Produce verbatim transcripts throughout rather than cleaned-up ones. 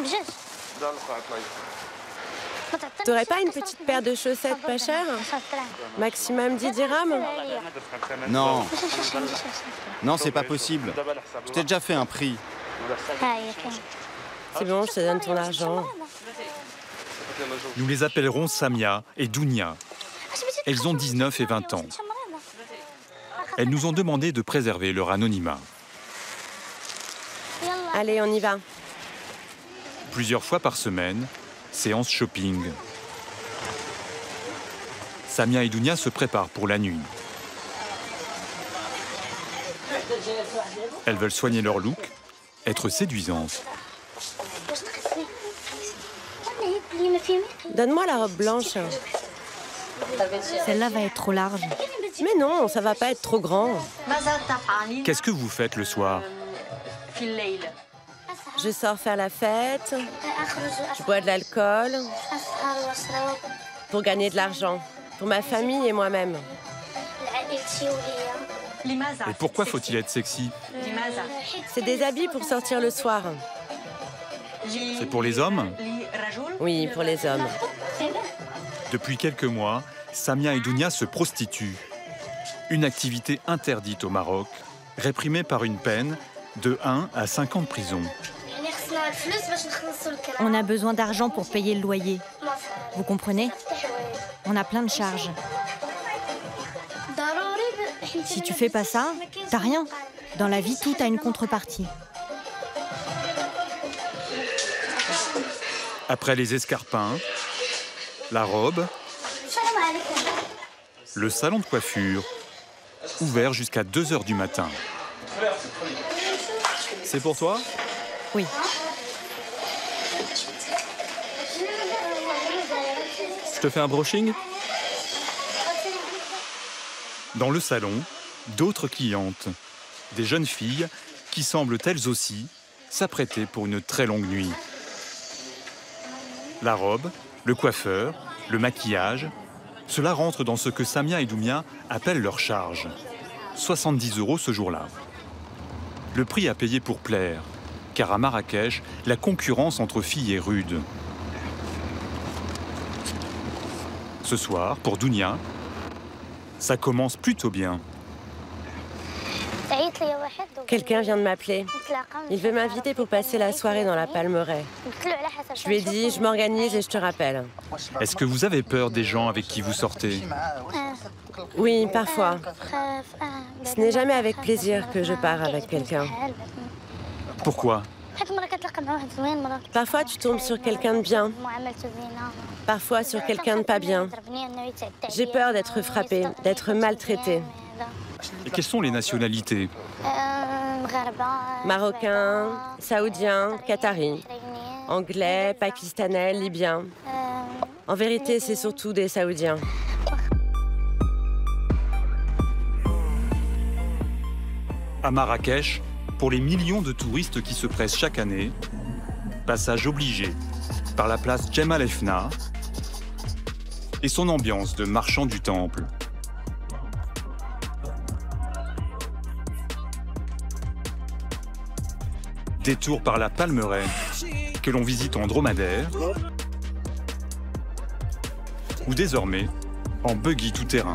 T'aurais pas une petite paire de chaussettes pas chères? Maximum dix dirhams? Non. Non, c'est pas possible. Je t'ai déjà fait un prix. C'est bon, je te donne ton argent. Nous les appellerons Samia et Dounia. Elles ont dix-neuf et vingt ans. Elles nous ont demandé de préserver leur anonymat. Allez, on y va. Plusieurs fois par semaine, séance shopping. Samia et Dounia se préparent pour la nuit. Elles veulent soigner leur look, être séduisantes. Donne-moi la robe blanche. Celle-là va être trop large. Mais non, ça va pas être trop grand. Qu'est-ce que vous faites le soir? Je sors faire la fête, je bois de l'alcool pour gagner de l'argent, pour ma famille et moi-même. Et pourquoi faut-il être sexy? C'est des habits pour sortir le soir. C'est pour les hommes? Oui, pour les hommes. Depuis quelques mois, Samia et Dounia se prostituent. Une activité interdite au Maroc, réprimée par une peine de un à cinq ans de prison. On a besoin d'argent pour payer le loyer. Vous comprenez? On a plein de charges. Si tu fais pas ça, t'as rien. Dans la vie, tout a une contrepartie. Après les escarpins, la robe, le salon de coiffure, ouvert jusqu'à deux heures du matin. C'est pour toi? Oui. Je te fais un brushing? Dans le salon, d'autres clientes, des jeunes filles qui semblent elles aussi s'apprêter pour une très longue nuit. La robe, le coiffeur, le maquillage, cela rentre dans ce que Samia et Dounia appellent leur charge. soixante-dix euros ce jour-là. Le prix à payer pour plaire, car à Marrakech, la concurrence entre filles est rude. Ce soir, pour Dounia, ça commence plutôt bien. Quelqu'un vient de m'appeler. Il veut m'inviter pour passer la soirée dans la Palmeraie. Je lui ai dit, je m'organise et je te rappelle. Est-ce que vous avez peur des gens avec qui vous sortez? Oui, parfois. Ce n'est jamais avec plaisir que je pars avec quelqu'un. Pourquoi? Parfois, tu tombes sur quelqu'un de bien. Parfois, sur quelqu'un de pas bien. J'ai peur d'être frappée, d'être maltraitée. Et quelles sont les nationalités? Marocains, Saoudiens, Qataris, Anglais, Pakistanais, Libyens. En vérité, c'est surtout des Saoudiens. À Marrakech, pour les millions de touristes qui se pressent chaque année, passage obligé par la place Jemaa el-Fna et son ambiance de marchand du temple. Détour par la Palmeraie, que l'on visite en dromadaire, ou désormais en buggy tout-terrain.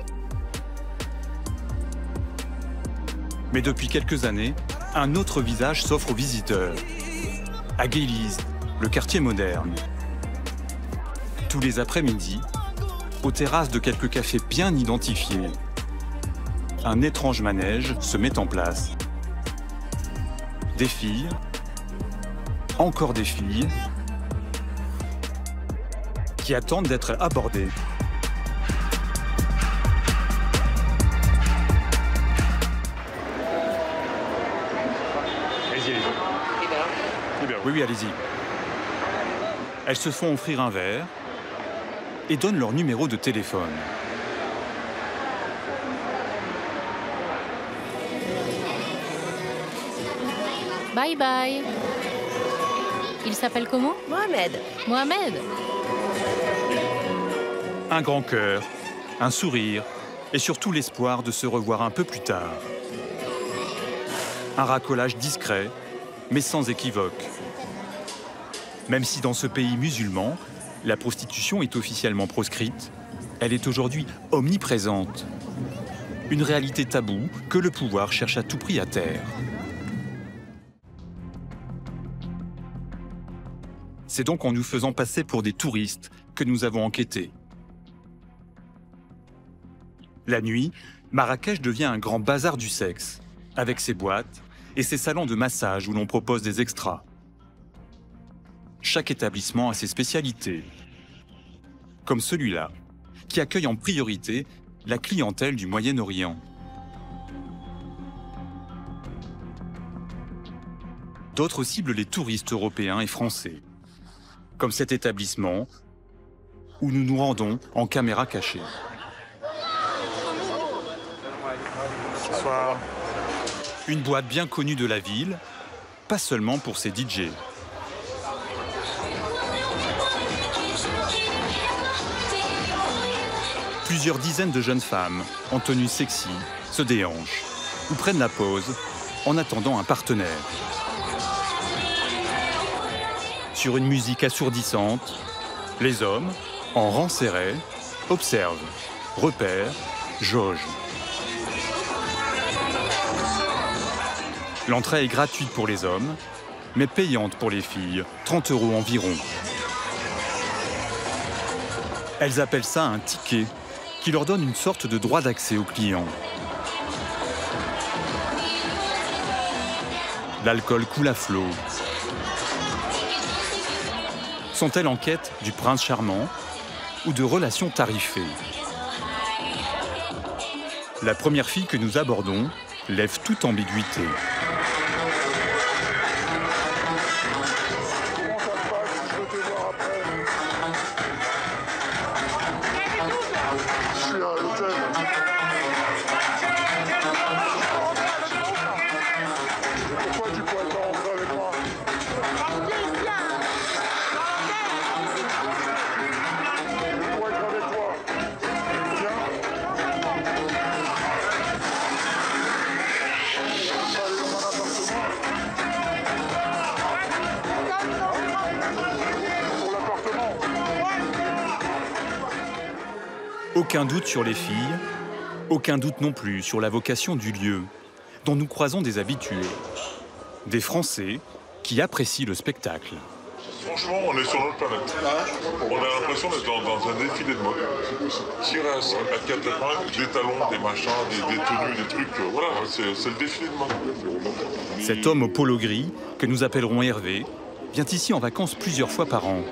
Mais depuis quelques années, un autre visage s'offre aux visiteurs. À Guéliz, le quartier moderne. Tous les après-midi, aux terrasses de quelques cafés bien identifiés, un étrange manège se met en place. Des filles, encore des filles, qui attendent d'être abordées. Allez-y, allez-y. Oui, oui, allez-y. Elles se font offrir un verre et donnent leur numéro de téléphone. Bye bye. Il s'appelle comment? Mohamed. Mohamed. Un grand cœur, un sourire et surtout l'espoir de se revoir un peu plus tard. Un racolage discret, mais sans équivoque. Même si dans ce pays musulman, la prostitution est officiellement proscrite, elle est aujourd'hui omniprésente. Une réalité taboue que le pouvoir cherche à tout prix à taire. C'est donc en nous faisant passer pour des touristes que nous avons enquêté. La nuit, Marrakech devient un grand bazar du sexe, avec ses boîtes et ses salons de massage où l'on propose des extras. Chaque établissement a ses spécialités, comme celui-là, qui accueille en priorité la clientèle du Moyen-Orient. D'autres ciblent les touristes européens et français, comme cet établissement où nous nous rendons en caméra cachée. Bonsoir. Une boîte bien connue de la ville, pas seulement pour ses D J. Plusieurs dizaines de jeunes femmes, en tenue sexy, se déhanchent ou prennent la pause en attendant un partenaire. Sur une musique assourdissante, les hommes, en rang serré, observent, repèrent, jaugent. L'entrée est gratuite pour les hommes, mais payante pour les filles, trente euros environ. Elles appellent ça un ticket, qui leur donne une sorte de droit d'accès aux clients. L'alcool coule à flot. Sont-elles en quête du prince charmant ou de relations tarifées? La première fille que nous abordons lève toute ambiguïté. Aucun doute sur les filles, aucun doute non plus sur la vocation du lieu, dont nous croisons des habitués, des Français qui apprécient le spectacle. Franchement, on est sur notre planète. On a l'impression d'être dans, dans un défilé de mode. Tirer à quatre épingles, des talons, des machins, des, des tenues, des trucs. Euh, voilà, c'est le défilé de mode. Cet homme au polo gris, que nous appellerons Hervé, vient ici en vacances plusieurs fois par an.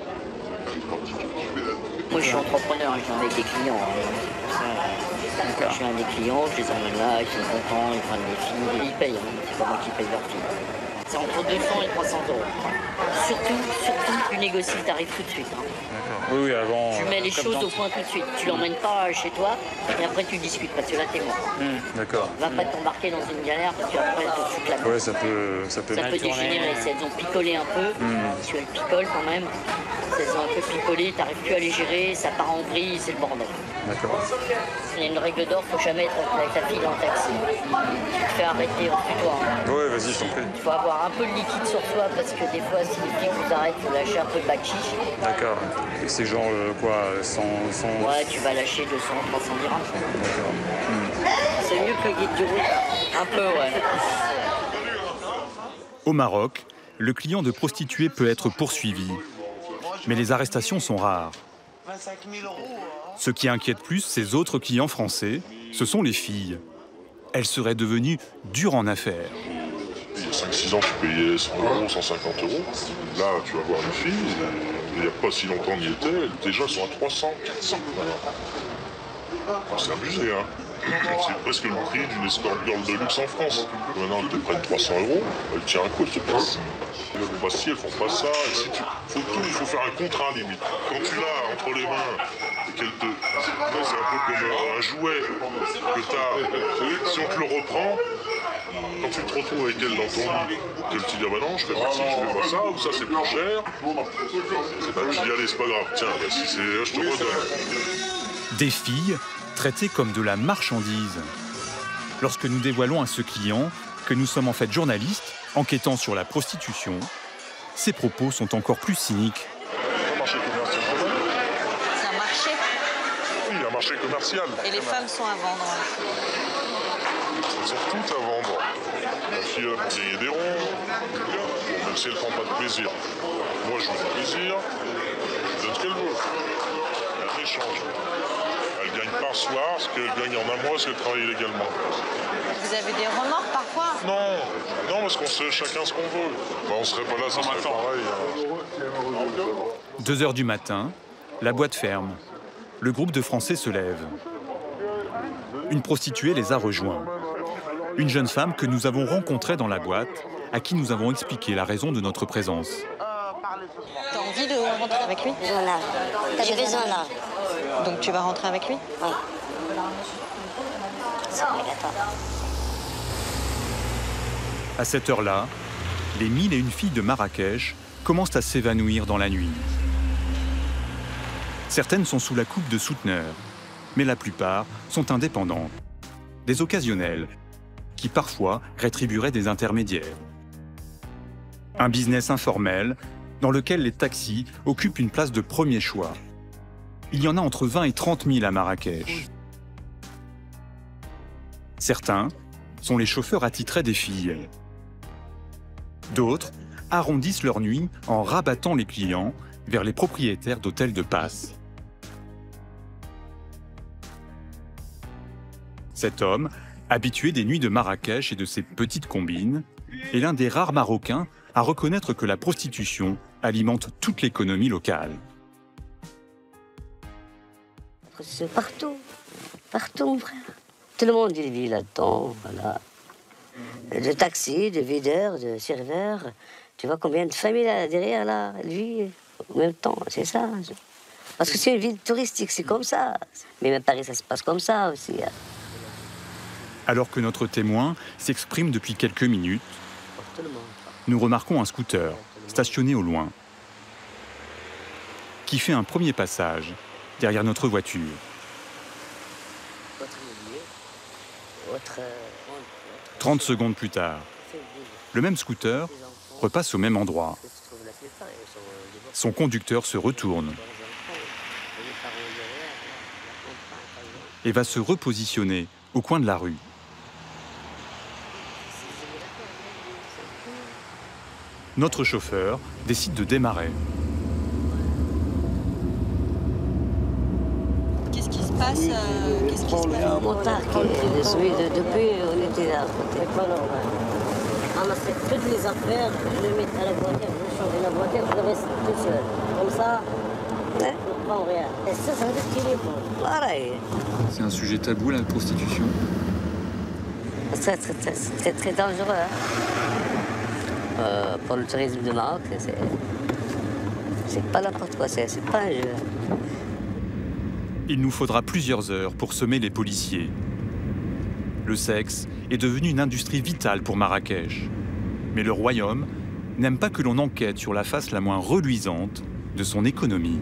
Moi, je suis entrepreneur, je viens avec des clients. Hein. Je viens avec des clients, je les emmène là, ils sont contents, ils prennent des filles, ils payent. Hein. C'est pas moi qui paye leurs filles. C'est entre deux cents et trois cents euros. Surtout, surtout, tu négocies le tarif tout de suite. Hein. Oui, oui, avant. Tu mets les choses au point tout de suite. Tu l'emmènes pas chez toi et après tu discutes parce que là t'es mort. Mmh, D'accord. Va pas t'embarquer dans une galère parce qu'après tu te fous de la Ouais, ça peut, ça peut. Ça peut dégénérer. Si elles ont picolé un peu, mmh. si elles picolent quand même, si elles ont un peu picolé, t'arrives plus à les gérer, ça part en vrille, c'est le bordel. D'accord. Il y a une règle d'or, faut jamais être avec ta fille dans le taxi. Tu te fais arrêter en tutoie. Hein. Ouais, vas-y, je t'en prie. Il faut avoir un peu de liquide sur soi parce que des fois, si les flics vous arrêtent, il faut lâcher un peu de bachiche. D'accord. C'est genre euh, quoi, cent, cent... Ouais, tu vas lâcher deux cents, trois cents dirhams. D'accord. Mmh. C'est mieux que le guide du route. Un peu, ouais. Au Maroc, le client de prostituée peut être poursuivi. Mais les arrestations sont rares. Ce qui inquiète plus ces autres clients français, ce sont les filles. Elles seraient devenues dures en affaires. Il y a cinq six ans, tu payais cent euros, cent cinquante euros. Là, tu vas voir une fille, il n'y a pas si longtemps n'y était, déjà elles sont à trois cents, quatre cents. Enfin, c'est abusé, hein. C'est presque le prix d'une escort girl de luxe en France. Maintenant, elles te prennent trois cents euros, elles tiennent un coup, elles te passent. Elles font pas ci, elles font pas ça. Et si tu... faut tout, il faut faire un contrat limite. Quand tu l'as entre les mains, et qu'elle te... c'est un peu comme un jouet que tu as. Si on te le reprend, quand tu te retrouves avec elle dans ton lit, que tu dis ah bah non, je fais pas ci, je fais pas ça, ou ça c'est plus cher, c'est pas, tu dis allez, c'est pas grave, tiens, bah, si c'est, je te redonne. Des filles traitées comme de la marchandise. Lorsque nous dévoilons à ce client que nous sommes en fait journalistes, enquêtant sur la prostitution, ses propos sont encore plus cyniques. Un marché commercial. C'est un marché. Oui, un marché commercial. Et les femmes sont à vendre. Elles sont toutes à vendre. La fille, elle a pour gagner des ronds. Bon, même si elle ne prend pas de plaisir. Moi, je veux du plaisir. Je donne ce qu'elle veut. Il y a un échange. Elle gagne par soir ce qu'elle gagne en un mois si elle travaille illégalement. Vous avez des remords parfois? Non, non, parce qu'on sait chacun ce qu'on veut. Bah, on serait pas là, ça serait pareil. Hein. Deux heures du matin, la boîte ferme. Le groupe de Français se lève. Une prostituée les a rejoints. Une jeune femme que nous avons rencontrée dans la boîte, à qui nous avons expliqué la raison de notre présence. T'as envie de rentrer avec lui? Voilà. J'ai besoin là. Donc tu vas rentrer avec lui? Oui. C'est obligatoire. À cette heure-là, les mille et une filles de Marrakech commencent à s'évanouir dans la nuit. Certaines sont sous la coupe de souteneurs, mais la plupart sont indépendantes. Des occasionnels, qui parfois rétribueraient des intermédiaires. Un business informel dans lequel les taxis occupent une place de premier choix. Il y en a entre vingt et trente mille à Marrakech. Certains sont les chauffeurs attitrés des filles. D'autres arrondissent leur nuit en rabattant les clients vers les propriétaires d'hôtels de passe. Cet homme, habitué des nuits de Marrakech et de ses petites combines, est l'un des rares Marocains à reconnaître que la prostitution alimente toute l'économie locale. C'est partout, partout, mon frère. Tout le monde il vit là-dedans, voilà. De taxis, de videurs, de serveurs. Tu vois combien de familles là, derrière, là, elle vit en même temps, c'est ça. Parce que c'est une ville touristique, c'est comme ça. Mais même Paris, ça se passe comme ça aussi. Alors que notre témoin s'exprime depuis quelques minutes, nous remarquons un scooter stationné au loin, qui fait un premier passage derrière notre voiture. trente secondes plus tard, le même scooter repasse au même endroit. Son conducteur se retourne et va se repositionner au coin de la rue. Notre chauffeur décide de démarrer. Qu'est-ce qui se passe euh, Qu'est-ce qui se passe? Mon père qui est déçu, depuis on était là. On a fait toutes les affaires, je le mets à la voiture, je change la voiture, je reste tout seul. Comme ça, je ne prends rien. Et ça, ça veut dire qu'il est bon. Pareil. C'est un sujet tabou, la prostitution. C'est très, très, très, très dangereux. Hein. Euh, pour le tourisme de Maroc, c'est, c'est pas n'importe quoi, c'est, c'est pas un jeu. Il nous faudra plusieurs heures pour semer les policiers. Le sexe est devenu une industrie vitale pour Marrakech. Mais le royaume n'aime pas que l'on enquête sur la face la moins reluisante de son économie.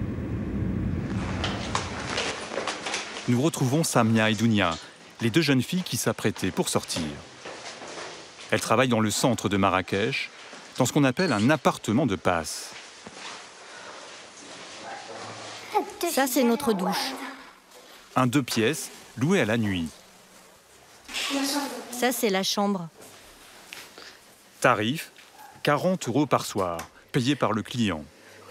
Nous retrouvons Samia et Dounia, les deux jeunes filles qui s'apprêtaient pour sortir. Elles travaillent dans le centre de Marrakech, dans ce qu'on appelle un appartement de passe. Ça, c'est notre douche. Un deux pièces loué à la nuit. Ça, c'est la chambre. Tarif, quarante euros par soir, payé par le client.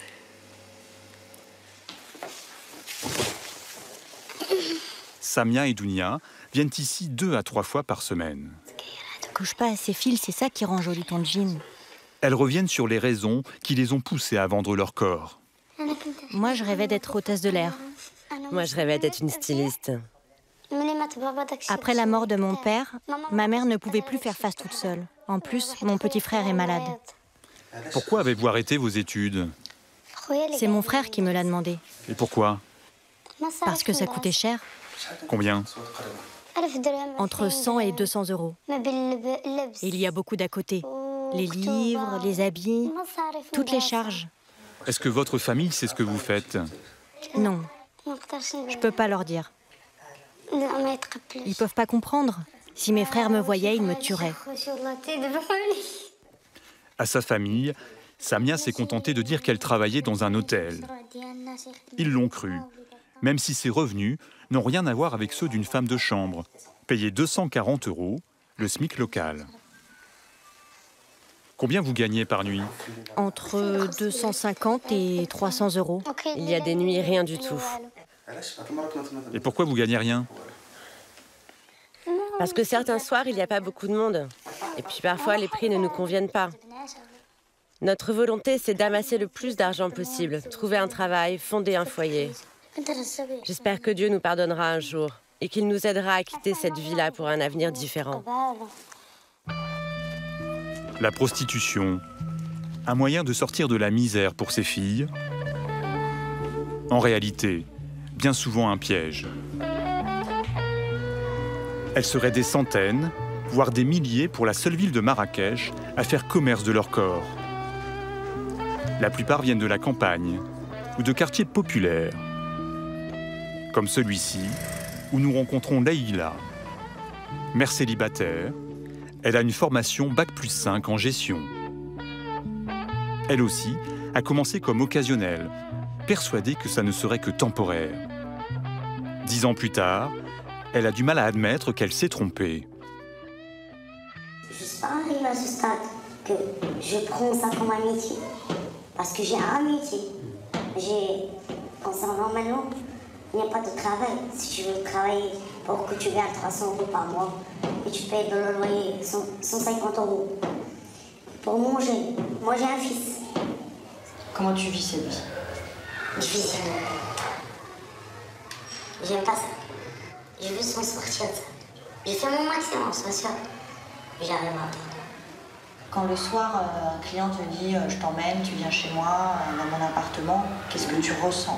Samia et Dounia viennent ici deux à trois fois par semaine. Ne couche pas à ces fils, c'est ça qui rend joli ton jean. Elles reviennent sur les raisons qui les ont poussées à vendre leur corps. Moi, je rêvais d'être hôtesse de l'air. Moi, je rêvais d'être une styliste. Après la mort de mon père, ma mère ne pouvait plus faire face toute seule. En plus, mon petit frère est malade. Pourquoi avez-vous arrêté vos études? C'est mon frère qui me l'a demandé. Et pourquoi? Parce que ça coûtait cher. Combien? Entre cent et deux cents euros. Et il y a beaucoup d'à côté. Les livres, les habits, toutes les charges. Est-ce que votre famille sait ce que vous faites? Non, je peux pas leur dire. Ils peuvent pas comprendre. Si mes frères me voyaient, ils me tueraient. À sa famille, Samia s'est contentée de dire qu'elle travaillait dans un hôtel. Ils l'ont cru, même si ses revenus n'ont rien à voir avec ceux d'une femme de chambre, payée deux cent quarante euros, le SMIC local. Combien vous gagnez par nuit? Entre deux cent cinquante et trois cents euros. Il y a des nuits, rien du tout. Et pourquoi vous gagnez rien? Parce que certains soirs, il n'y a pas beaucoup de monde. Et puis parfois, les prix ne nous conviennent pas. Notre volonté, c'est d'amasser le plus d'argent possible, trouver un travail, fonder un foyer. J'espère que Dieu nous pardonnera un jour et qu'il nous aidera à quitter cette vie-là pour un avenir différent. La prostitution, un moyen de sortir de la misère pour ces filles. En réalité, bien souvent un piège. Elles seraient des centaines, voire des milliers pour la seule ville de Marrakech à faire commerce de leur corps. La plupart viennent de la campagne ou de quartiers populaires, comme celui-ci, où nous rencontrons Leïla. Mère célibataire, elle a une formation bac plus cinq en gestion. Elle aussi a commencé comme occasionnelle, persuadée que ça ne serait que temporaire. Dix ans plus tard, elle a du mal à admettre qu'elle s'est trompée. Je ne suis pas arrivée à ce stade que je prends ça comme un métier. Parce que j'ai un métier. J'ai, concernant maintenant, il n'y a pas de travail. Si tu veux travailler pour que tu gagnes trois cents euros par mois et tu payes de le loyer cent cinquante euros pour manger. Moi, j'ai un fils. Comment tu vis cette vie? Difficile. J'aime pas ça. Je veux s'en sortir de ça. J'ai fait mon maximum, c'est sûr. Mais j'arrive à pas. Quand le soir, euh, un client te dit euh, « je t'emmène, tu viens chez moi, euh, dans mon appartement », qu'est-ce que tu ressens?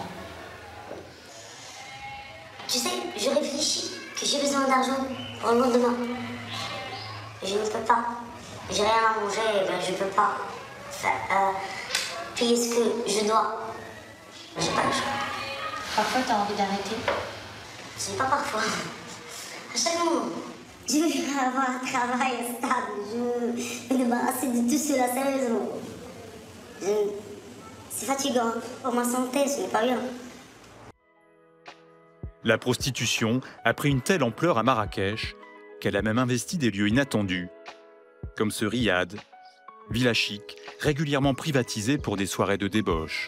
Tu sais, je réfléchis que j'ai besoin d'argent pour le lendemain. Je ne peux pas. J'ai rien à manger, ben je ne peux pas faire, euh, payer ce que je dois. J'ai pas le choix. Parfois, tu as envie d'arrêter? C'est pas parfois. À chaque moment. Je veux avoir un travail stable. Je veux me débarrasser de tout cela sérieusement. Je... C'est fatigant. Pour ma santé, ce n'est pas bien. La prostitution a pris une telle ampleur à Marrakech qu'elle a même investi des lieux inattendus, comme ce riad, villa chic, régulièrement privatisé pour des soirées de débauche.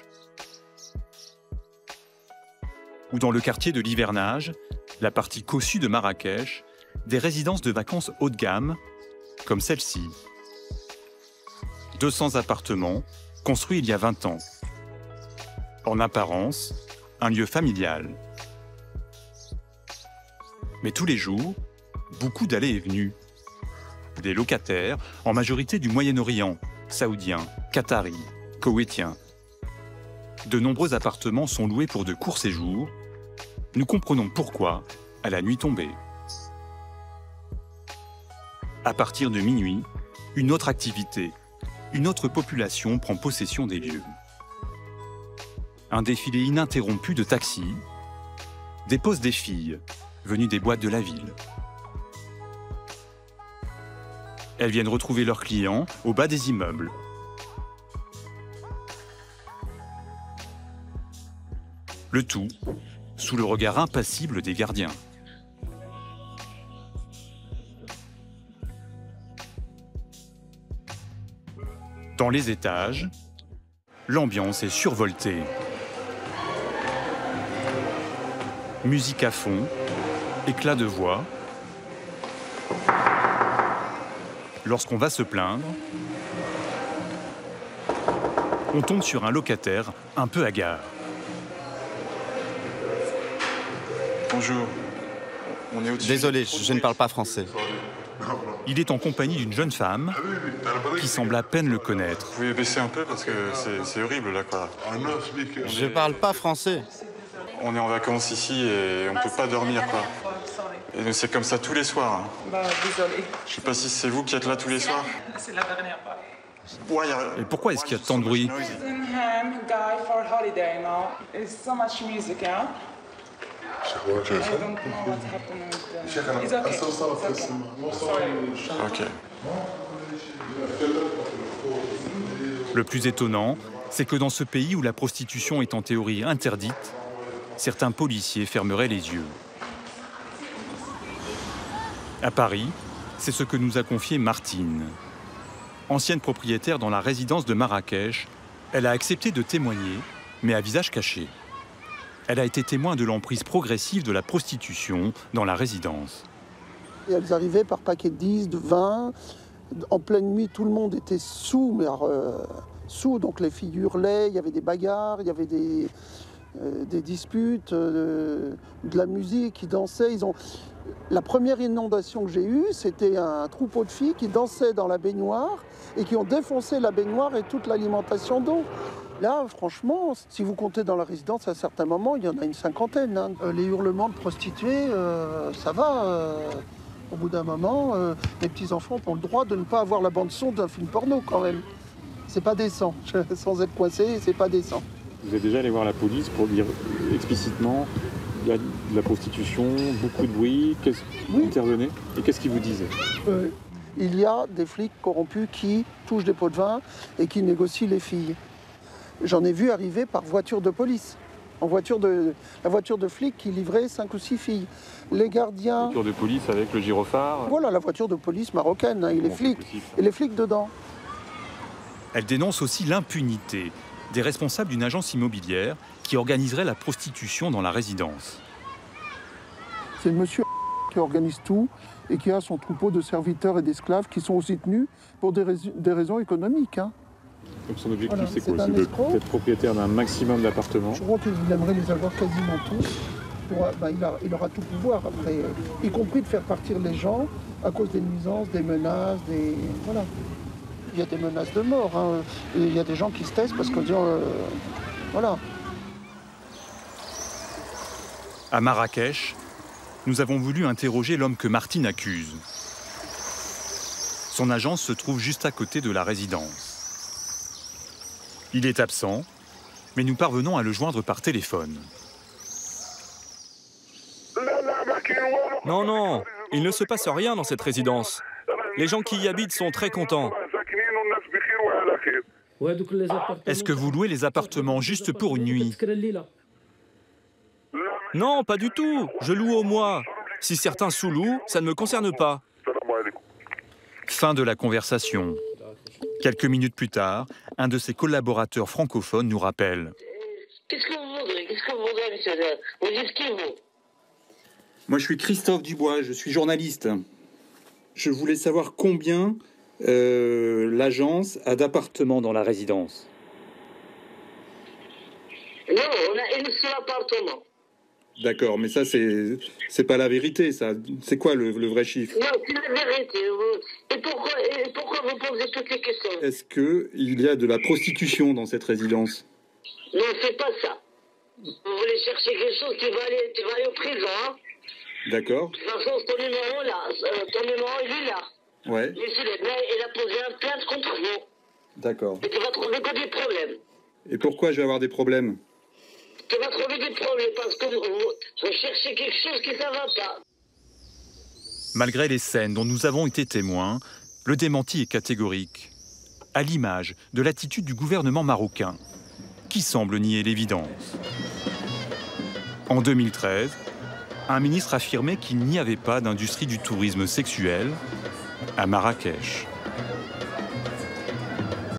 Ou dans le quartier de l'Hivernage, la partie cossue de Marrakech, des résidences de vacances haut de gamme, comme celle-ci. deux cents appartements, construits il y a vingt ans. En apparence, un lieu familial. Mais tous les jours, beaucoup d'allées et venues. Des locataires, en majorité du Moyen-Orient, saoudiens, qataris, koweïtiens. De nombreux appartements sont loués pour de courts séjours. Nous comprenons pourquoi à la nuit tombée. À partir de minuit, une autre activité, une autre population prend possession des lieux. Un défilé ininterrompu de taxis dépose des filles venues des boîtes de la ville. Elles viennent retrouver leurs clients au bas des immeubles. Le tout sous le regard impassible des gardiens. Dans les étages, l'ambiance est survoltée. Musique à fond, éclat de voix. Lorsqu'on va se plaindre, on tombe sur un locataire un peu hagard. Bonjour. On est au-dessus. Désolé, je ne parle pas français. Il est en compagnie d'une jeune femme qui semble à peine le connaître. Vous pouvez baisser un peu parce que c'est horrible là quoi. Je parle pas français. On est en vacances ici et on peut pas dormir quoi. Et c'est comme ça tous les soirs. Hein. Bah désolé. Je sais pas si c'est vous qui êtes là tous les soirs. C'est la dernière fois. Ouais, a... Et pourquoi est-ce qu'il y a tant de bruit? Ok. Le plus étonnant, c'est que dans ce pays où la prostitution est en théorie interdite, certains policiers fermeraient les yeux. À Paris, c'est ce que nous a confié Martine. Ancienne propriétaire dans la résidence de Marrakech, elle a accepté de témoigner, mais à visage caché. Elle a été témoin de l'emprise progressive de la prostitution dans la résidence. Et elles arrivaient par paquet de dix, de vingt. En pleine nuit, tout le monde était sous, mais alors, euh, sous, donc les filles hurlaient, il y avait des bagarres, il y avait des, euh, des disputes, euh, de la musique, ils dansaient. Ils ont... La première inondation que j'ai eue, c'était un troupeau de filles qui dansaient dans la baignoire et qui ont défoncé la baignoire et toute l'alimentation d'eau. Là, franchement, si vous comptez dans la résidence, à certains moments, il y en a une cinquantaine. Hein. Les hurlements de prostituées, euh, ça va. Euh... Au bout d'un moment, euh, les petits-enfants ont le droit de ne pas avoir la bande-son d'un film porno quand même. C'est pas décent. Sans être coincé, c'est pas décent. Vous êtes déjà allé voir la police pour dire explicitement il y a de la prostitution, beaucoup de bruit, qu'est-ce oui. Intervenez et qu'est-ce qu'ils vous disaient? euh, Il y a des flics corrompus qui touchent des pots de vin et qui négocient les filles. J'en ai vu arriver par voiture de police. En voiture de, la voiture de flic qui livrait cinq ou six filles. Les gardiens... La voiture de police avec le gyrophare. Voilà, la voiture de police marocaine, hein, et, les flics, et les flics dedans. Elle dénonce aussi l'impunité des responsables d'une agence immobilière qui organiserait la prostitution dans la résidence. C'est le monsieur qui organise tout et qui a son troupeau de serviteurs et d'esclaves qui sont aussi tenus pour des, rais des raisons économiques. Hein. Donc son objectif, voilà, c'est quoi? C'est d'être propriétaire d'un maximum d'appartements. Je crois qu'il aimerait les avoir quasiment tous. Pour, ben, il, a, il aura tout pouvoir après, euh, y compris de faire partir les gens à cause des nuisances, des menaces, des... Voilà. Il y a des menaces de mort. Hein. Et il y a des gens qui se taisent parce qu'on dit... Euh, voilà. À Marrakech, nous avons voulu interroger l'homme que Martine accuse. Son agence se trouve juste à côté de la résidence. Il est absent, mais nous parvenons à le joindre par téléphone. Non, non, il ne se passe rien dans cette résidence. Les gens qui y habitent sont très contents. Est-ce que vous louez les appartements juste pour une nuit? Non, pas du tout. Je loue au mois. Si certains sous-louent, ça ne me concerne pas. Fin de la conversation. Quelques minutes plus tard, un de ses collaborateurs francophones nous rappelle. Qu'est-ce que vous voudrez? Qu'est-ce que vous voudrez, monsieur? Vous dites qui, vous? Moi, je suis Christophe Dubois, je suis journaliste. Je voulais savoir combien euh, l'agence a d'appartements dans la résidence. Non, on a un seul appartement. D'accord, mais ça, c'est c'est pas la vérité, ça. C'est quoi le, le vrai chiffre? Non, c'est la vérité. Et pourquoi, et pourquoi vous posez toutes les questions? Est-ce qu'il y a de la prostitution dans cette résidence? Non, c'est pas ça. Vous voulez chercher quelque chose, tu vas aller, tu vas aller au prison, hein? D'accord. De toute façon, ton numéro, là, ton numéro, il est là. Ouais. Monsieur Leblanc, il a posé un plainte contre vous. D'accord. Et tu vas trouver que des problèmes. Et pourquoi je vais avoir des problèmes? Tu vas trouver des problèmes parce que vous, vous cherchez quelque chose qui ne va pas. Malgré les scènes dont nous avons été témoins, le démenti est catégorique, à l'image de l'attitude du gouvernement marocain, qui semble nier l'évidence. En deux mille treize, un ministre affirmait qu'il n'y avait pas d'industrie du tourisme sexuel à Marrakech.